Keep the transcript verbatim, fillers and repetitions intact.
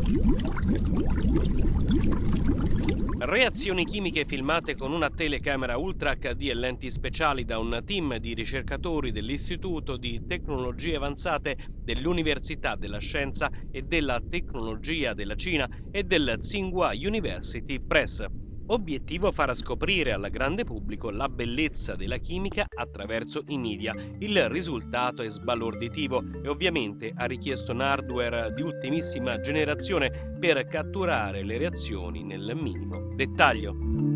Reazioni chimiche filmate con una telecamera Ultra H D e lenti speciali da un team di ricercatori dell'Istituto di Tecnologie Avanzate dell'Università della Scienza e della Tecnologia della Cina e del Tsinghua University Press. Obiettivo: far scoprire al grande pubblico la bellezza della chimica attraverso i media. Il risultato è sbalorditivo e ovviamente ha richiesto un hardware di ultimissima generazione per catturare le reazioni nel minimo dettaglio.